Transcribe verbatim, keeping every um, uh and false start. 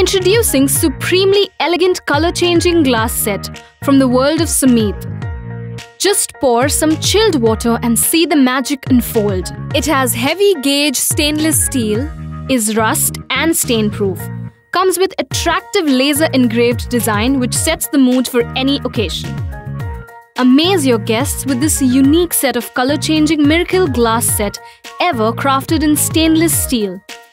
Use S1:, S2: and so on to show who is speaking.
S1: Introducing supremely elegant color-changing glass set from the world of Sumeet. Just pour some chilled water and see the magic unfold. It has heavy gauge stainless steel, is rust and stain-proof. Comes with attractive laser engraved design which sets the mood for any occasion. Amaze your guests with this unique set of color-changing miracle glass set ever crafted in stainless steel.